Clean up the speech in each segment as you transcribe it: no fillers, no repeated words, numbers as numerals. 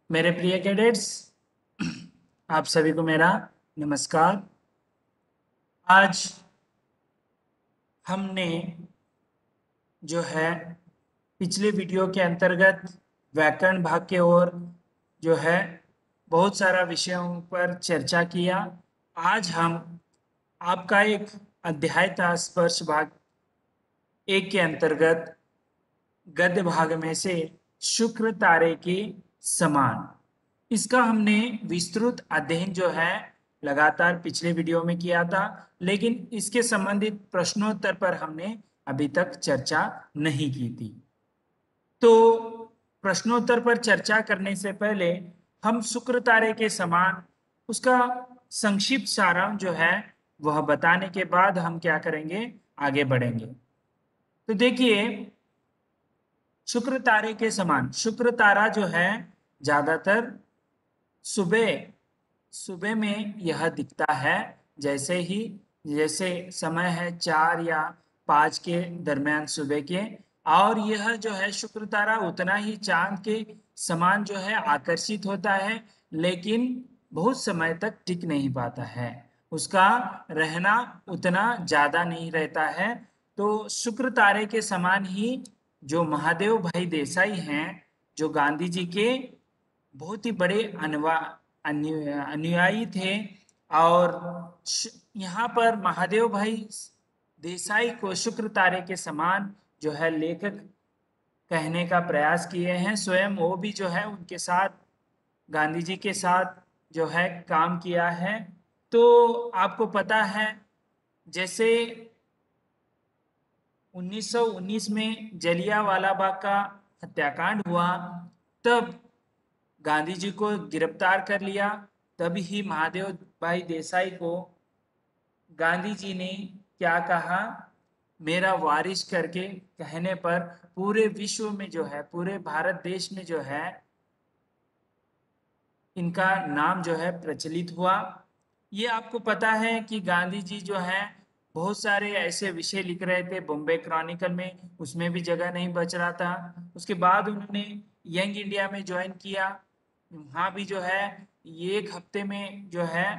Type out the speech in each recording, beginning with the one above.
मेरे प्रिय कैडेट्स, आप सभी को मेरा नमस्कार। आज हमने जो है पिछले वीडियो के अंतर्गत व्याकरण भाग के ओर जो है बहुत सारा विषयों पर चर्चा किया। आज हम आपका एक अध्याय था स्पर्श भाग एक के अंतर्गत गद्य भाग में से शुक्र तारे के समान, इसका हमने विस्तृत अध्ययन जो है लगातार पिछले वीडियो में किया था, लेकिन इसके संबंधित प्रश्नोत्तर पर हमने अभी तक चर्चा नहीं की थी। तो प्रश्नोत्तर पर चर्चा करने से पहले हम शुक्र तारे के समान उसका संक्षिप्त सारांश जो है वह बताने के बाद हम क्या करेंगे, आगे बढ़ेंगे। तो देखिए, शुक्र तारे के समान शुक्र तारा जो है ज्यादातर सुबह सुबह में यह दिखता है। जैसे समय है 4 या 5 के दरमियान सुबह के, और यह जो है शुक्र तारा उतना ही चांद के समान जो है आकर्षित होता है, लेकिन बहुत समय तक टिक नहीं पाता है। उसका रहना उतना ज्यादा नहीं रहता है। तो शुक्र तारे के समान ही जो महादेव भाई देसाई हैं, जो गांधी जी के बहुत ही बड़े अनुयायी थे, और यहाँ पर महादेव भाई देसाई को शुक्र तारे के समान जो है लेखक कहने का प्रयास किए हैं। स्वयं वो भी जो है उनके साथ, गांधी जी के साथ जो है काम किया है। तो आपको पता है, जैसे 1919 में जलियांवाला बाग का हत्याकांड हुआ, तब गांधी जी को गिरफ्तार कर लिया। तभी ही महादेव भाई देसाई को गांधी जी ने क्या कहा, मेरा वारिस करके कहने पर पूरे विश्व में जो है, पूरे भारत देश में जो है इनका नाम जो है प्रचलित हुआ। ये आपको पता है कि गांधी जी जो है बहुत सारे ऐसे विषय लिख रहे थे बॉम्बे क्रॉनिकल में, उसमें भी जगह नहीं बच रहा था। उसके बाद उन्होंने यंग इंडिया में ज्वाइन किया। वहाँ भी जो है ये एक हफ्ते में जो है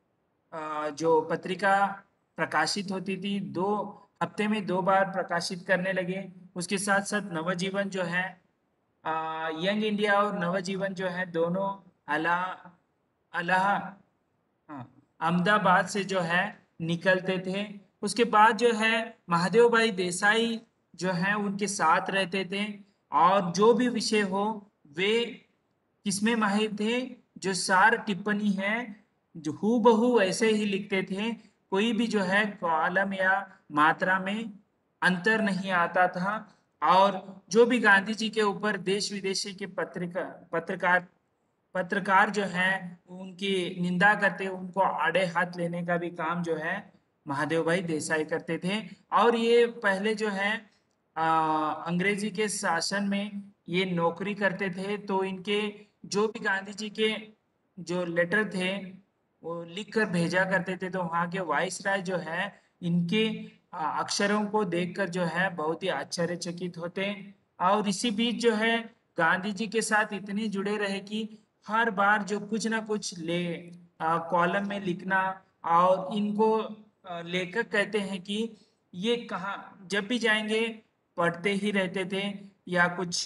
जो पत्रिका प्रकाशित होती थी, 2 हफ्ते में 2 बार प्रकाशित करने लगे। उसके साथ साथ नवजीवन जो है, यंग इंडिया और नवजीवन जो है दोनों अला अलाह हाँ, अहमदाबाद से जो है निकलते थे। उसके बाद जो है महादेव भाई देसाई जो है उनके साथ रहते थे, और जो भी विषय हो वे किसमें माहिर थे, जो सार टिप्पणी है जो हूबहू ऐसे ही लिखते थे। कोई भी जो है कॉलम या मात्रा में अंतर नहीं आता था। और जो भी गांधी जी के ऊपर देश विदेशी के पत्रकार पत्रकार जो हैं उनकी निंदा करते, उनको आड़े हाथ लेने का भी काम जो है महादेव भाई देसाई करते थे। और ये पहले जो है अंग्रेजी के शासन में ये नौकरी करते थे, तो इनके जो भी गांधी जी के जो लेटर थे वो लिख कर भेजा करते थे, तो वहाँ के वाइसराय जो है इनके अक्षरों को देखकर जो है बहुत ही आश्चर्यचकित होते। और इसी बीच जो है गांधी जी के साथ इतने जुड़े रहे कि हर बार जो कुछ ना कुछ कॉलम में लिखना। और इनको लेखक कहते हैं कि ये कहाँ जब भी जाएंगे पढ़ते ही रहते थे, या कुछ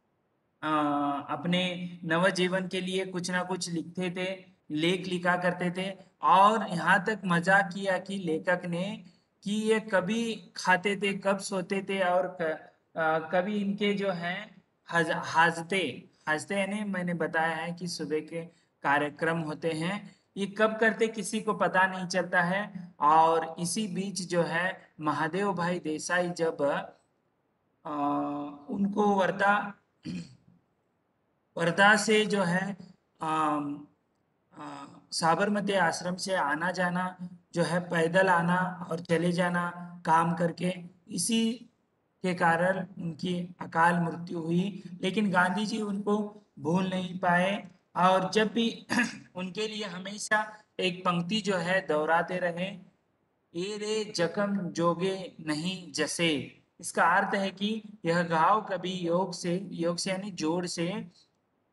अपने नवजीवन के लिए कुछ ना कुछ लिखते थे, लेख लिखा करते थे। और यहाँ तक मजाक किया कि लेखक ने कि ये कभी खाते थे, कब सोते थे, और कभी इनके जो हैं हाजते हाजते यानी मैंने बताया है कि सुबह के कार्यक्रम होते हैं, ये कब करते किसी को पता नहीं चलता है। और इसी बीच जो है महादेव भाई देसाई जब उनको वर्धा से जो है अम, साबरमती आश्रम से आना जाना जो है, पैदल आना और चले जाना काम करके, इसी के कारण उनकी अकाल मृत्यु हुई। लेकिन गांधी जी उनको भूल नहीं पाए, और जब भी उनके लिए हमेशा एक पंक्ति जो है दोहराते रहे, ए रे जख्म जोगे नहीं जसे। इसका अर्थ है कि यह घाव कभी योग से यानी जोड़ से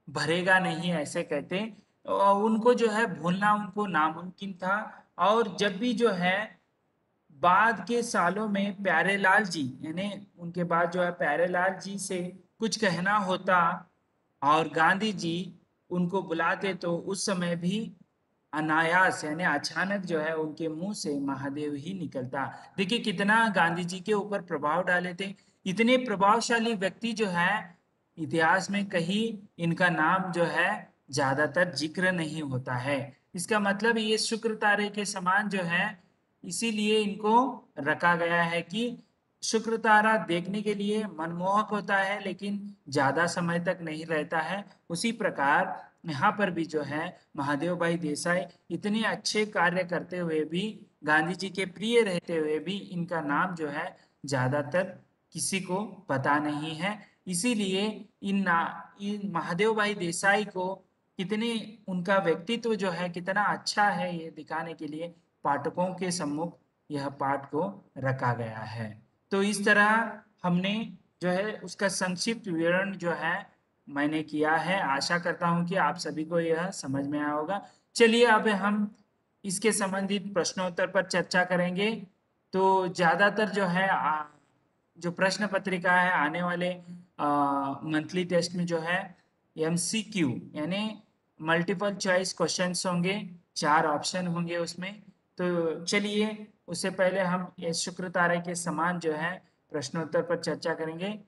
भरेगा नहीं, ऐसे कहते। और उनको जो है भूलना उनको नामुमकिन था। और जब भी जो है बाद के सालों में प्यारेलाल जी, यानी उनके बाद जो है प्यारेलाल जी से कुछ कहना होता और गांधी जी उनको बुलाते, तो उस समय भी अनायास यानी अचानक जो है उनके मुंह से महादेव ही निकलता। देखिए कितना गांधी जी के ऊपर प्रभाव डाले थे। इतने प्रभावशाली व्यक्ति जो है इतिहास में कहीं इनका नाम जो है ज्यादातर जिक्र नहीं होता है। इसका मतलब ये शुक्र तारे के समान जो है, इसीलिए इनको रखा गया है कि शुक्र तारा देखने के लिए मनमोहक होता है लेकिन ज्यादा समय तक नहीं रहता है। उसी प्रकार यहाँ पर भी जो है महादेव भाई देसाई इतने अच्छे कार्य करते हुए भी, गांधी जी के प्रिय रहते हुए भी इनका नाम जो है ज्यादातर किसी को पता नहीं है। इसीलिए इन महादेव भाई देसाई को कितने, उनका व्यक्तित्व जो है कितना अच्छा है ये दिखाने के लिए पाठकों के सम्मुख यह पाठ को रखा गया है। तो इस तरह हमने जो है उसका संक्षिप्त विवरण जो है मैंने किया है। आशा करता हूं कि आप सभी को यह समझ में आया होगा। चलिए अब हम इसके संबंधित प्रश्नोत्तर पर चर्चा करेंगे। तो ज्यादातर जो है जो प्रश्न पत्रिका है आने वाले मंथली टेस्ट में जो है एमसीक्यू यानी मल्टीपल चॉइस क्वेश्चंस होंगे, 4 ऑप्शन होंगे उसमें। तो चलिए उससे पहले हम ये शुक्र तारे के समान जो है प्रश्नोत्तर पर चर्चा करेंगे।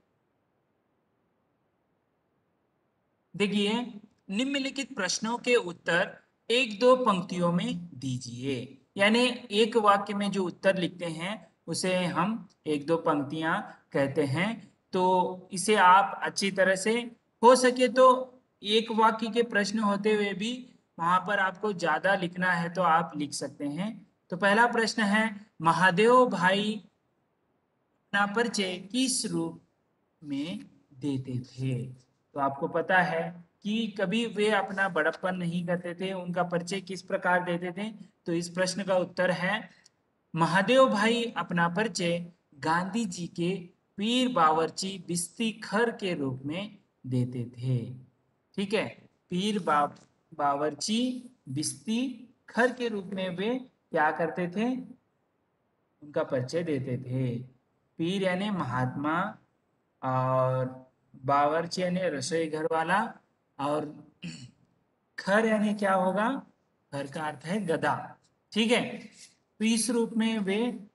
देखिए निम्नलिखित प्रश्नों के उत्तर एक दो पंक्तियों में दीजिए, यानी एक वाक्य में जो उत्तर लिखते हैं उसे हम एक दो पंक्तियां कहते हैं। तो इसे आप अच्छी तरह से, हो सके तो एक वाक्य के प्रश्न होते हुए भी वहां पर आपको ज्यादा लिखना है तो आप लिख सकते हैं। तो पहला प्रश्न है, महादेव भाई अपना परिचय किस रूप में देते थे? तो आपको पता है कि कभी वे अपना बड़प्पन नहीं करते थे, उनका परिचय किस प्रकार देते थे? तो इस प्रश्न का उत्तर है, महादेव भाई अपना परिचय गांधी जी के पीर बावर्ची बिस्ती खर के रूप में देते थे। ठीक है, पीर बावर्ची बिस्ती खर के रूप में वे क्या करते थे? उनका परिचय देते थे। पीर यानी महात्मा, और बावर्ची यानी रसोई घर वाला, और खर यानी क्या होगा? खर का अर्थ है गधा। ठीक है, तो इस रूप में वे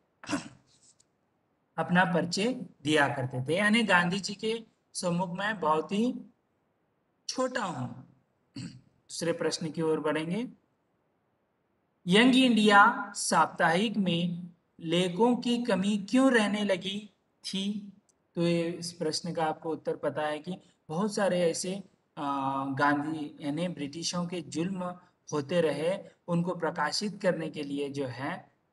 अपना परिचय दिया करते थे, यानी गांधी जी के सम्मुख में बहुत ही छोटा हूं। दूसरे प्रश्न की ओर बढ़ेंगे। यंग इंडिया साप्ताहिक में लेखों की कमी क्यों रहने लगी थी? तो ये इस प्रश्न का आपको उत्तर पता है कि बहुत सारे ऐसे गांधी यानी ब्रिटिशों के जुल्म होते रहे, उनको प्रकाशित करने के लिए जो है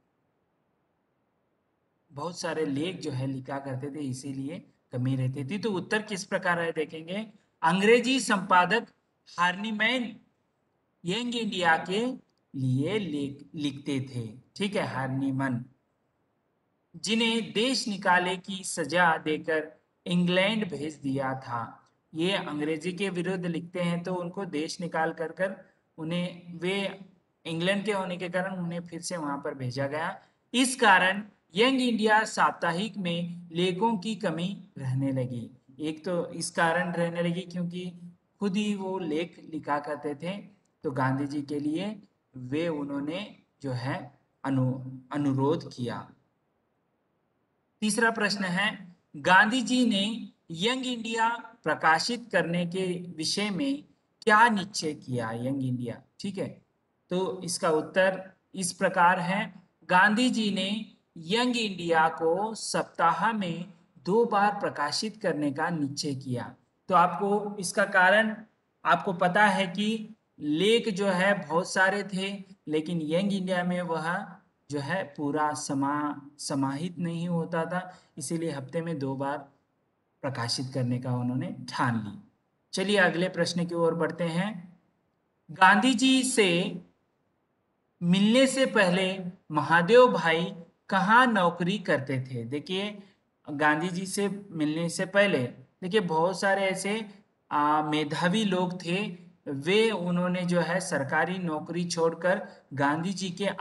बहुत सारे लेख जो है लिखा करते थे, इसीलिए कमी रहती थी। तो उत्तर किस प्रकार है देखेंगे। अंग्रेजी संपादक हार्नीमैन यंग इंडिया के लिए लिखते थे। ठीक है, हार्नीमन, जिन्हें देश निकाले की सजा देकर इंग्लैंड भेज दिया था। ये अंग्रेजी के विरुद्ध लिखते हैं तो उनको देश निकाल कर कर उन्हें, वे इंग्लैंड के होने के कारण उन्हें फिर से वहां पर भेजा गया। इस कारण यंग इंडिया साप्ताहिक में लेखों की कमी रहने लगी। एक तो इस कारण रहने लगी क्योंकि खुद ही वो लेख लिखा करते थे, तो गांधी जी के लिए वे उन्होंने जो है अनुरोध किया। तीसरा प्रश्न है, गांधी जी ने यंग इंडिया प्रकाशित करने के विषय में क्या निश्चय किया? यंग इंडिया, ठीक है, तो इसका उत्तर इस प्रकार है, गांधी जी ने यंग इंडिया को सप्ताह में 2 बार प्रकाशित करने का निश्चय किया। तो आपको इसका कारण आपको पता है कि लेख जो है बहुत सारे थे, लेकिन यंग इंडिया में वह जो है पूरा समाहित नहीं होता था, इसीलिए हफ्ते में 2 बार प्रकाशित करने का उन्होंने ठान ली। चलिए अगले प्रश्न की ओर बढ़ते हैं। गांधी जी से मिलने से पहले महादेव भाई कहाँ नौकरी करते थे? देखिए गांधी जी से मिलने से पहले देखिए बहुत सारे ऐसे मेधावी लोग थे, वे उन्होंने जो है सरकारी नौकरी छोड़कर गांधी जी के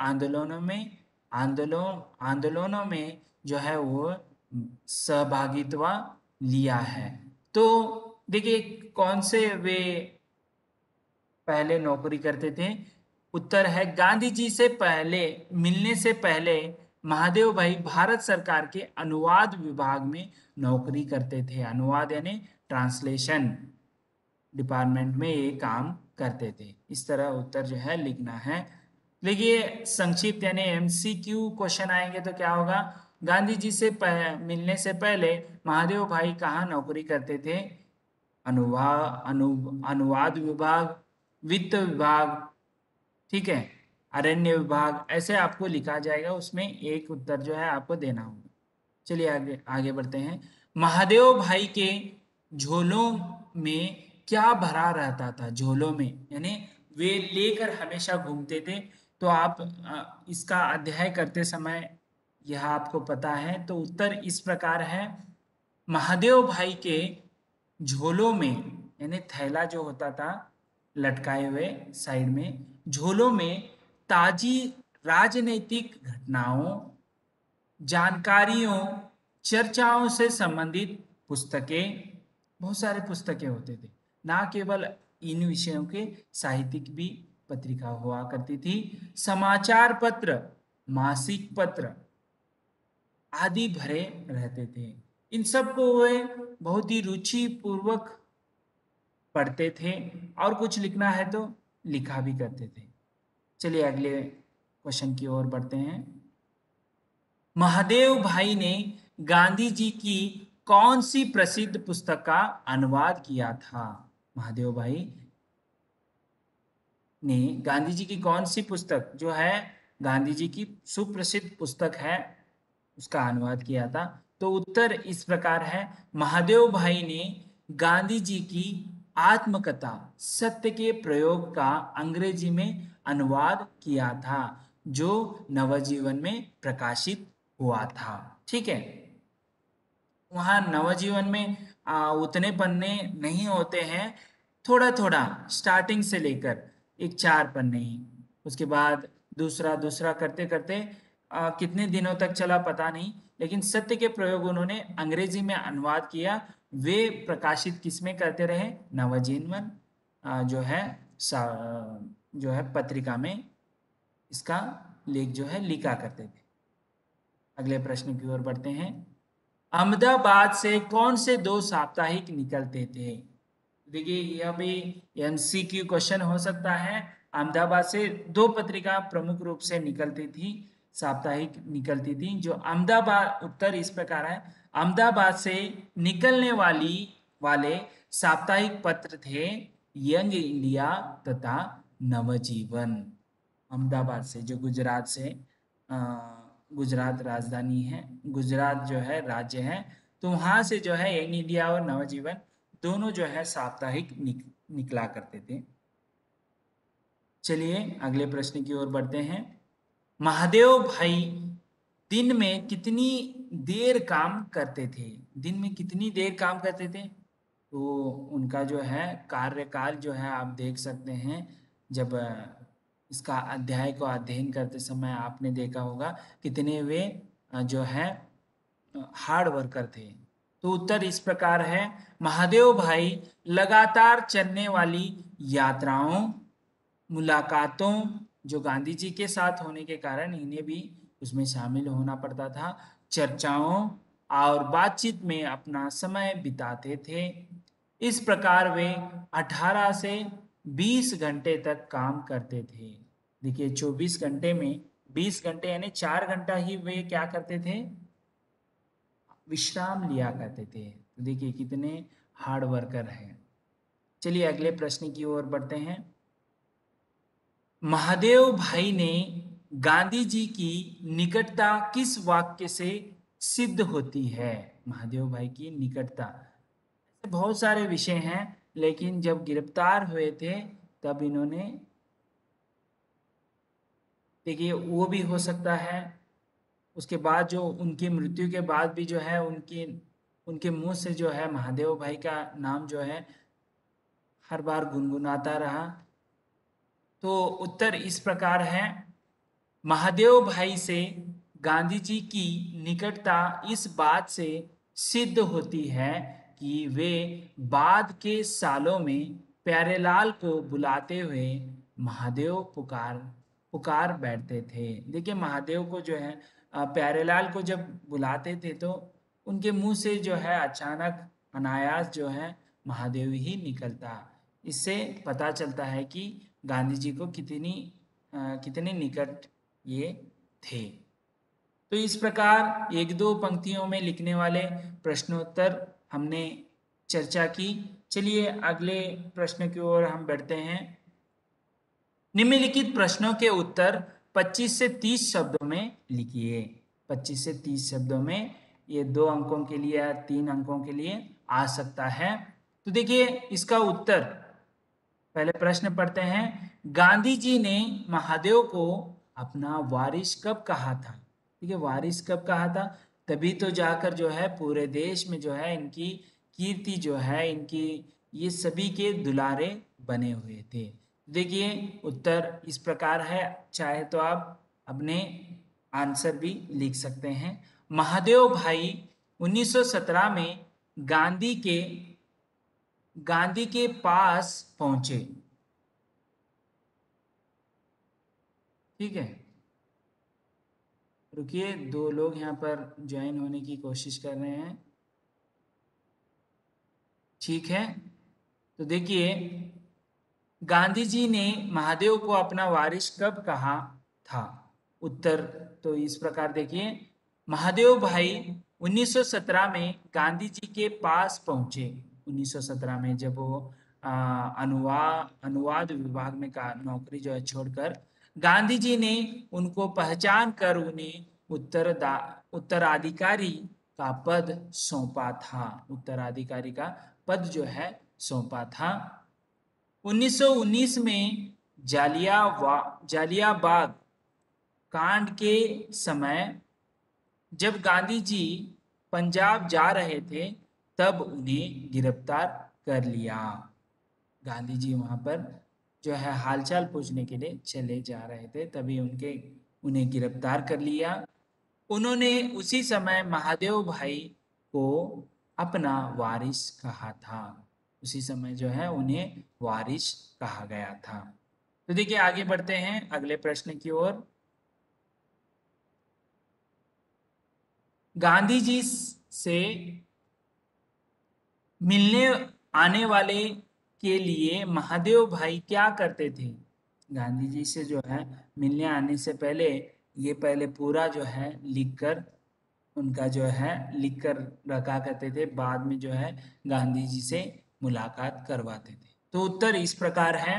आंदोलनों में जो है वो सहभागित्व लिया है। तो देखिए कौन से वे पहले नौकरी करते थे। उत्तर है गांधी जी से पहले मिलने से पहले महादेव भाई भारत सरकार के अनुवाद विभाग में नौकरी करते थे। अनुवाद यानी ट्रांसलेशन डिपार्टमेंट में ये काम करते थे। इस तरह उत्तर जो है लिखना है। देखिए संक्षिप्त यानी एमसीक्यू क्वेश्चन आएंगे तो क्या होगा। गांधी जी से मिलने से पहले महादेव भाई कहाँ नौकरी करते थे। अनुवाद विभाग, वित्त विभाग, ठीक है, अरण्य विभाग, ऐसे आपको लिखा जाएगा। उसमें एक उत्तर जो है आपको देना होगा। चलिए आगे आगे बढ़ते हैं। महादेव भाई के झोलों में क्या भरा रहता था। झोलों में यानी वे लेकर हमेशा घूमते थे। तो आप इसका अध्ययन करते समय यह आपको पता है। तो उत्तर इस प्रकार है। महादेव भाई के झोलों में यानी थैला जो होता था लटकाए हुए साइड में, झोलों में ताजी राजनीतिक घटनाओं, जानकारियों, चर्चाओं से संबंधित पुस्तकें, बहुत सारे पुस्तकें होते थे। ना केवल इन विषयों के साहित्यिक भी पत्रिका हुआ करती थी। समाचार पत्र, मासिक पत्र आदि भरे रहते थे। इन सब को वे बहुत ही रुचि पूर्वक पढ़ते थे और कुछ लिखना है तो लिखा भी करते थे। चलिए अगले क्वेश्चन की ओर बढ़ते हैं। महादेव भाई ने गांधी जी की कौन सी प्रसिद्ध पुस्तक का अनुवाद किया था। महादेव भाई ने गांधी जी की कौन सी पुस्तक जो है गांधी जी की सुप्रसिद्ध पुस्तक है उसका अनुवाद किया था। तो उत्तर इस प्रकार है। महादेव भाई ने गांधी जी की आत्मकथा सत्य के प्रयोग का अंग्रेजी में अनुवाद किया था जो नवजीवन में प्रकाशित हुआ था। ठीक है, वहाँ नवजीवन में उतने पन्ने नहीं होते हैं, थोड़ा थोड़ा स्टार्टिंग से लेकर एक 4 पन्ने ही, उसके बाद दूसरा दूसरा करते करते कितने दिनों तक चला पता नहीं, लेकिन सत्य के प्रयोग उन्होंने अंग्रेजी में अनुवाद किया। वे प्रकाशित किसमें करते रहे, नवजीवन जो है जो है पत्रिका में इसका लेख जो है लिखा करते थे। अगले प्रश्न की ओर बढ़ते हैं। अहमदाबाद से कौन से 2 साप्ताहिक निकलते थे। देखिए यह भी एमसीक्यू क्वेश्चन हो सकता है। अहमदाबाद से 2 पत्रिका प्रमुख रूप से निकलती थी, साप्ताहिक निकलती थी। जो अहमदाबाद, उत्तर इस प्रकार है। अहमदाबाद से निकलने वाले साप्ताहिक पत्र थे यंग इंडिया तथा नवजीवन। अहमदाबाद से, जो गुजरात से गुजरात राजधानी है, गुजरात जो है राज्य है, तो वहाँ से जो है यंग इंडिया और नवजीवन दोनों जो है साप्ताहिक निकला करते थे। चलिए अगले प्रश्न की ओर बढ़ते हैं। महादेव भाई दिन में कितनी देर काम करते थे। दिन में कितनी देर काम करते थे, तो उनका जो है कार्यकाल जो है आप देख सकते हैं। जब इसका अध्याय को अध्ययन करते समय आपने देखा होगा कितने वे जो है हार्ड वर्कर थे। तो उत्तर इस प्रकार है। महादेव भाई लगातार चलने वाली यात्राओं, मुलाकातों, जो गांधी जी के साथ होने के कारण इन्हें भी उसमें शामिल होना पड़ता था, चर्चाओं और बातचीत में अपना समय बिताते थे। इस प्रकार वे 18 से 20 घंटे तक काम करते थे। देखिए 24 घंटे में 20 घंटे यानी 4 घंटा ही वे क्या करते थे, विश्राम लिया करते थे। तो देखिए कितने हार्ड वर्कर हैं। चलिए अगले प्रश्न की ओर बढ़ते हैं। महादेव भाई ने गांधी जी की निकटता किस वाक्य से सिद्ध होती है। महादेव भाई की निकटता, ऐसे बहुत सारे विषय हैं, लेकिन जब गिरफ्तार हुए थे तब इन्होंने, देखिए वो भी हो सकता है। उसके बाद जो उनकी मृत्यु के बाद भी जो है उनके मुंह से जो है महादेव भाई का नाम जो है हर बार गुनगुनाता रहा। तो उत्तर इस प्रकार है, महादेव भाई से गांधी जी की निकटता इस बात से सिद्ध होती है कि वे बाद के सालों में प्यारेलाल को बुलाते हुए महादेव पुकार पुकार बैठते थे। देखिए महादेव को जो है प्यारेलाल को जब बुलाते थे तो उनके मुंह से जो है अचानक अनायास जो है महादेव ही निकलता। इससे पता चलता है कि गांधी जी को कितने निकट ये थे। तो इस प्रकार एक दो पंक्तियों में लिखने वाले प्रश्नोत्तर हमने चर्चा की। चलिए अगले प्रश्न की ओर हम बढ़ते हैं। निम्नलिखित प्रश्नों के उत्तर 25 से 30 शब्दों में लिखिए। 25 से 30 शब्दों में, ये 2 अंकों के लिए या 3 अंकों के लिए आ सकता है। तो देखिए इसका उत्तर, पहले प्रश्न पढ़ते हैं। गांधी जी ने महादेव को अपना वारिस कब कहा था? ठीक है, वारिस कब कहा था? तभी तो जाकर जो है पूरे देश में जो है इनकी कीर्ति जो है, इनकी ये सभी के दुलारे बने हुए थे। देखिए उत्तर इस प्रकार है, चाहे तो आप अपने आंसर भी लिख सकते हैं। महादेव भाई 1917 में गांधी के पास पहुंचे। ठीक है, रुकिए, 2 लोग यहाँ पर ज्वाइन होने की कोशिश कर रहे हैं। ठीक है, तो देखिए गांधी जी ने महादेव को अपना वारिस कब कहा था? उत्तर तो इस प्रकार देखिए, महादेव भाई 1917 में गांधी जी के पास पहुंचे। 1917 में जब वो अनुवाद विभाग में का नौकरी जो है छोड़कर, गांधी जी ने उनको पहचान कर उन्हें उत्तराधिकारी का पद सौंपा था। उत्तराधिकारी का पद जो है सौंपा था। 1919 में जालियाबाग कांड के समय जब गांधी जी पंजाब जा रहे थे तब उन्हें गिरफ्तार कर लिया। गांधी जी वहां पर जो है हालचाल पूछने के लिए चले जा रहे थे, तभी उन्हें गिरफ्तार कर लिया। उन्होंने उसी समय महादेव भाई को अपना वारिस कहा था। उसी समय जो है उन्हें वारिस कहा गया था। तो देखिए आगे बढ़ते हैं अगले प्रश्न की ओर। गांधी जी से मिलने आने वाले के लिए महादेव भाई क्या करते थे? गांधी जी से जो है मिलने आने से पहले ये पहले पूरा जो है लिखकर उनका जो है लिख कर रखा करते थे, बाद में जो है गांधी जी से मुलाकात करवाते थे। तो उत्तर इस प्रकार है,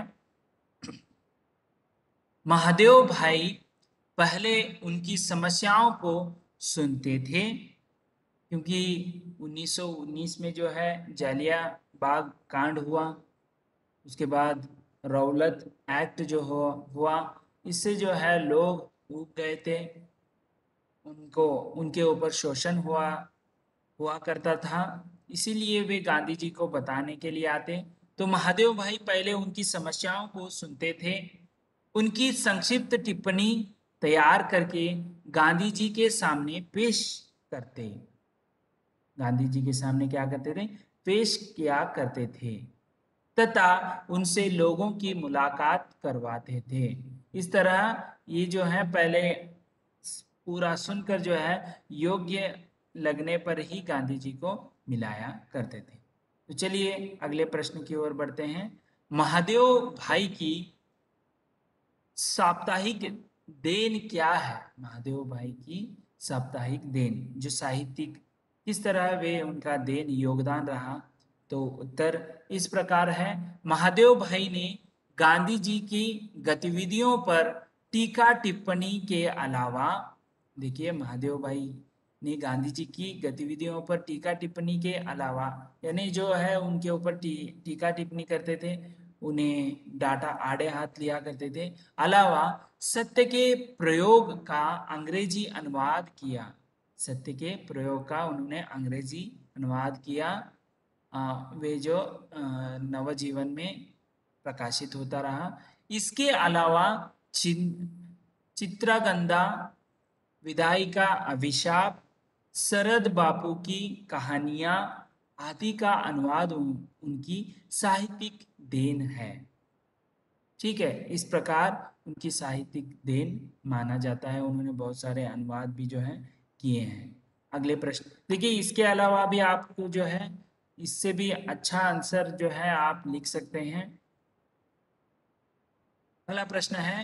महादेव भाई पहले उनकी समस्याओं को सुनते थे, क्योंकि 1919 में जो है जालियाबाग कांड हुआ, उसके बाद रौलत एक्ट जो हुआ, इससे जो है लोग ऊब गए थे, उनको उनके ऊपर शोषण हुआ करता था। इसीलिए वे गांधी जी को बताने के लिए आते। तो महादेव भाई पहले उनकी समस्याओं को सुनते थे, उनकी संक्षिप्त टिप्पणी तैयार करके गांधी जी के सामने पेश करते। गांधी जी के सामने क्या करते थे? पेश किया करते थे तथा उनसे लोगों की मुलाकात करवाते थे। इस तरह ये जो है पहले पूरा सुनकर जो है योग्य लगने पर ही गांधी जी को मिलाया करते थे। तो चलिए अगले प्रश्न की ओर बढ़ते हैं। महादेव भाई की साप्ताहिक देन क्या है? महादेव भाई की साप्ताहिक देन जो साहित्यिक, किस तरह वे उनका देन योगदान रहा? तो उत्तर इस प्रकार है, महादेव भाई ने गांधी जी की गतिविधियों पर टीका टिप्पणी के अलावा, देखिए महादेव भाई ने गांधी जी की गतिविधियों पर टीका टिप्पणी के अलावा, यानी जो है उनके ऊपर टीका टिप्पणी करते थे, उन्हें डाटा आड़े हाथ लिया करते थे, अलावा सत्य के प्रयोग का अंग्रेजी अनुवाद किया। सत्य के प्रयोग का उन्होंने अंग्रेजी अनुवाद किया। वे जो नवजीवन में प्रकाशित होता रहा। इसके अलावा चित्रगंधा, विधायिका अभिशाप, शरद बापू की कहानियां आदि का अनुवाद उनकी साहित्यिक देन है। ठीक है, इस प्रकार उनकी साहित्यिक देन माना जाता है। उन्होंने बहुत सारे अनुवाद भी जो है किए हैं। अगले प्रश्न देखिए, इसके अलावा भी आपको जो है इससे भी अच्छा आंसर जो है आप लिख सकते हैं। अगला प्रश्न है,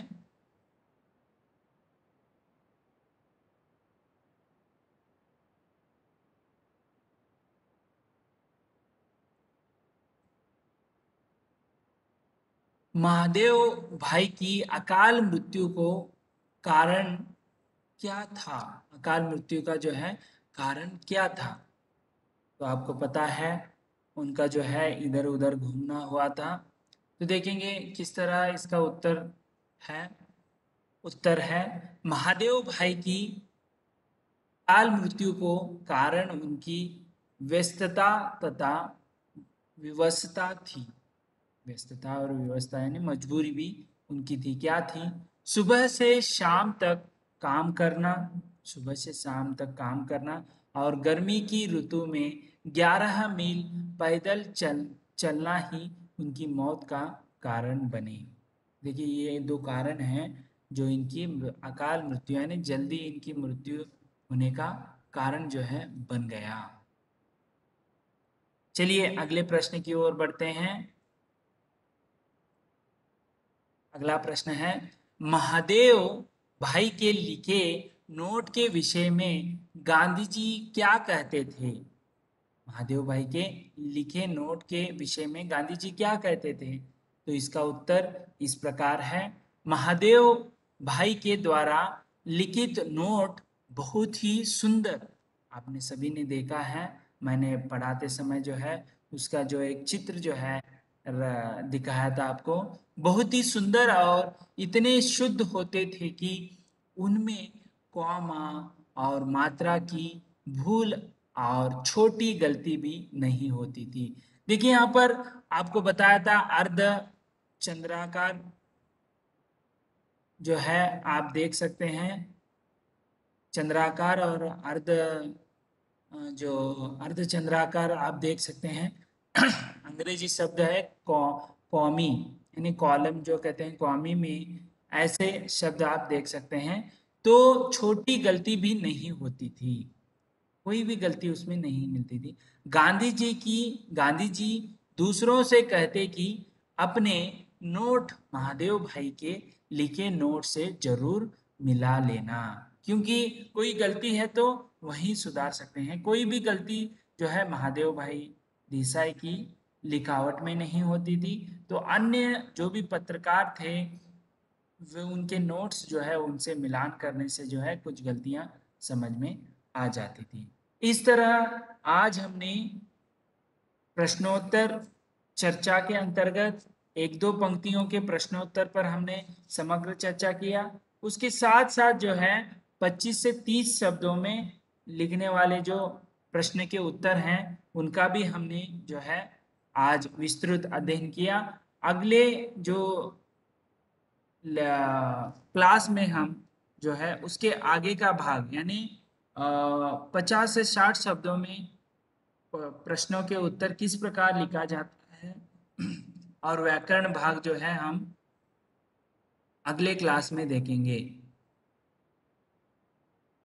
महादेव भाई की अकाल मृत्यु को कारण क्या था? अकाल मृत्यु का जो है कारण क्या था? तो आपको पता है उनका जो है इधर उधर घूमना हुआ था। तो देखेंगे किस तरह इसका है। उत्तर है, महादेव भाई की अकाल मृत्यु को कारण उनकी व्यस्तता तथा विवशता थी। व्यस्तता और व्यवस्था यानी मजबूरी भी उनकी थी। क्या थी? सुबह से शाम तक काम करना, सुबह से शाम तक काम करना और गर्मी की ऋतु में 11 मील पैदल चलना ही उनकी मौत का कारण बने। देखिए, ये दो कारण हैं जो इनकी अकाल मृत्यु यानी जल्दी इनकी मृत्यु होने का कारण जो है बन गया। चलिए अगले प्रश्न की ओर बढ़ते हैं। अगला प्रश्न है, महादेव भाई के लिखे नोट के विषय में गांधी जी क्या कहते थे? महादेव भाई के लिखे नोट के विषय में गांधी जी क्या कहते थे? तो इसका उत्तर इस प्रकार है, महादेव भाई के द्वारा लिखित नोट बहुत ही सुंदर। आपने सभी ने देखा है, मैंने पढ़ाते समय जो है उसका जो एक चित्र जो है दिखाया था आपको। बहुत ही सुंदर और इतने शुद्ध होते थे कि उनमें कॉमा और मात्रा की भूल और छोटी गलती भी नहीं होती थी। देखिए यहाँ पर आपको बताया था अर्ध चंद्राकार जो है आप देख सकते हैं, चंद्राकार और जो अर्ध चंद्राकार आप देख सकते हैं। अंग्रेजी शब्द है कॉमी यानी कॉलम जो कहते हैं, कॉमी में ऐसे शब्द आप देख सकते हैं। तो छोटी गलती भी नहीं होती थी, कोई भी गलती उसमें नहीं मिलती थी। गांधी जी दूसरों से कहते कि अपने नोट महादेव भाई के लिखे नोट से जरूर मिला लेना, क्योंकि कोई गलती है तो वहीं सुधार सकते हैं। कोई भी गलती जो है महादेव भाई देसाई की लिखावट में नहीं होती थी, तो अन्य जो भी पत्रकार थे वे उनके नोट्स जो है उनसे मिलान करने से जो है कुछ गलतियां समझ में आ जाती थी। इस तरह आज हमने प्रश्नोत्तर चर्चा के अंतर्गत एक दो पंक्तियों के प्रश्नोत्तर पर हमने समग्र चर्चा किया। उसके साथ साथ जो है 25 से 30 शब्दों में लिखने वाले जो प्रश्न के उत्तर हैं उनका भी हमने जो है आज विस्तृत अध्ययन किया। अगले जो क्लास में हम जो है उसके आगे का भाग यानी 50 से 60 शब्दों में प्रश्नों के उत्तर किस प्रकार लिखा जाता है और व्याकरण भाग जो है हम अगले क्लास में देखेंगे।